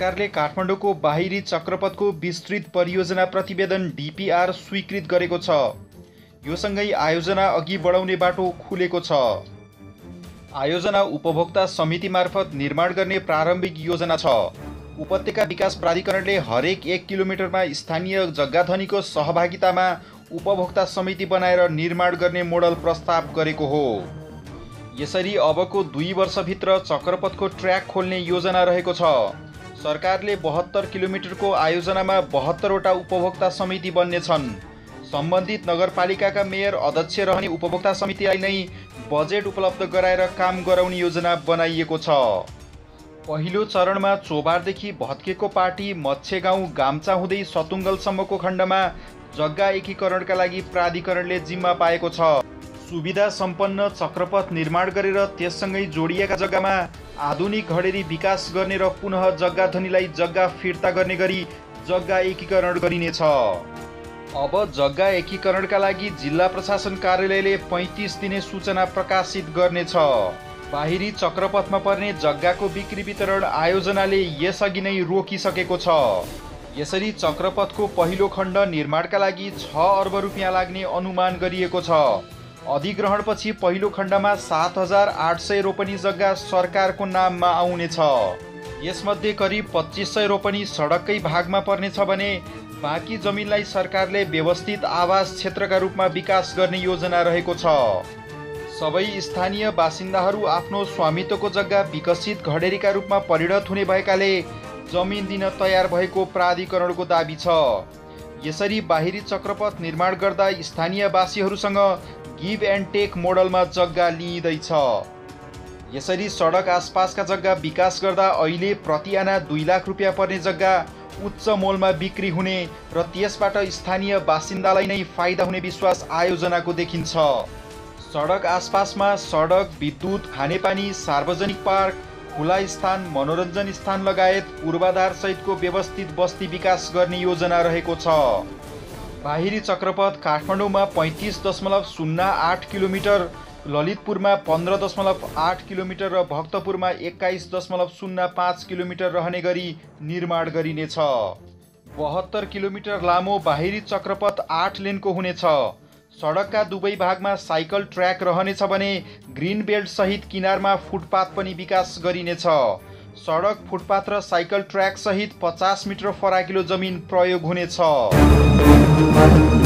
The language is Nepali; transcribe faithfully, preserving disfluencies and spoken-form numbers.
सरकारले काठमाडौँको बाहिरी चक्रपथको विस्तृत परियोजना प्रतिवेदन डीपीआर स्वीकृत गरेको छ। यो सँगै आयोजना अघि बढाउने बाटो खुलेको छ। आयोजना उपभोक्ता समिति मार्फत निर्माण गर्ने प्रारम्भिक योजना छ। उपत्यका विकास प्राधिकरणले हरेक एक किलोमिटरमा स्थानीय जग्गाधनीको सहभागितामा उपभोक्ता समिति बनाएर निर्माण गर्ने मोडल प्रस्ताव गरेको हो। यसरी अबको दुई वर्षभित्र चक्रपथको ट्र्याक खोल्ने योजना रहेको छ। सरकारले बहत्तर किलोमिटरको आयोजनामा बहत्तरवटा उपभोक्ता समिति बन्नेछन्। सम्बन्धित नगरपालिकाका मेयर अध्यक्ष रहने उपभोक्ता समितिलाई नै बजेट उपलब्ध गराएर काम गराउने योजना बनाइएको छ। पहिलो चरणमा चोबारदेखि भत्केको पार्टी मच्छेगाउँ गाम्चा हुँदै सतुङ्गलसम्मको खण्डमा जग्गा एकीकरणका लागि प्राधिकरणले जिम्मा पाएको छ। सुविधा सम्पन्न चक्रपथ निर्माण गरेर त्यससँगै जोडिएका जग्गामा आधुनिक घडेरी विकास गर्ने र पुनः जग्गाधनीलाई जग्गा फिर्ता गर्ने गरी जग्गा एकीकरण गरिनेछ। अब जग्गा एकीकरणका लागि जिल्ला प्रशासन कार्यालयले पैँतिस दिने सूचना प्रकाशित गर्नेछ। बाहिरी चक्रपथमा पर्ने जग्गाको बिक्री वितरण आयोजनाले यसअघि नै रोकिसकेको छ। यसरी चक्रपथको पहिलो खण्ड निर्माणका लागि छ अर्ब रुपियाँ लाग्ने अनुमान गरिएको छ। अधिग्रहणपछि पहिलो खण्डमा सात हजार आठ सय रोपनी जग्गा सरकारको नाममा आउनेछ। यसमध्ये करिब पच्चिस सय रोपनी सडककै भागमा पर्नेछ भने बाँकी जमिनलाई सरकारले व्यवस्थित आवास क्षेत्रका रूपमा विकास गर्ने योजना रहेको छ। सबै स्थानीय बासिन्दाहरू आफ्नो स्वामित्वको जग्गा विकसित घडेरीका रूपमा परिणत हुने भएकाले जमिन दिन तयार भएको प्राधिकरणको दाबी छ। यसरी बाहिरी चक्रपथ निर्माण गर्दा स्थानीयवासीहरूसँग गिभ एन्ड टेक मोडलमा जग्गा लिइँदैछ। यसरी सडक आसपासका जग्गा विकास गर्दा अहिले प्रति आना दुई लाख रुपियाँ पर्ने जग्गा उच्च मोलमा बिक्री हुने र त्यसबाट स्थानीय बासिन्दालाई नै फाइदा हुने विश्वास आयोजनाको देखिन्छ। सडक आसपासमा सडक, विद्युत, खानेपानी, सार्वजनिक पार्क, खुला स्थान, मनोरञ्जन स्थान लगायत पूर्वाधार सहितको व्यवस्थित बस्ती विकास गर्ने योजना रहेको छ। बाहिरी चक्रपथ काठमाडौँमा पैँतिस दशमलव शून्य आठ किलोमिटर, ललितपुरमा पन्ध्र दशमलव आठ किलोमिटर र भक्तपुरमा एक्काइस दशमलव शून्य पाँच किलोमिटर रहने गरी निर्माण गरिनेछ। बहत्तर किलोमिटर लामो बाहिरी चक्रपथ आठ लेनको हुनेछ। सडकका दुवै भागमा साइकल ट्र्याक रहनेछ भने ग्रिन बेल्ट सहित किनारमा फुटपाथ पनि विकास गरिनेछ। सडक, फुटपाथ र साइकल ट्र्याक सहित पचास मिटर फराकिलो जमिन प्रयोग हुनेछ।